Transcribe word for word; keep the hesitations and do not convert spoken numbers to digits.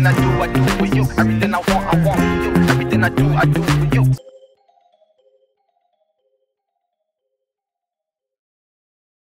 Everything I do, I do for you. Everything I want, I want for you. Everything I do, I do for you.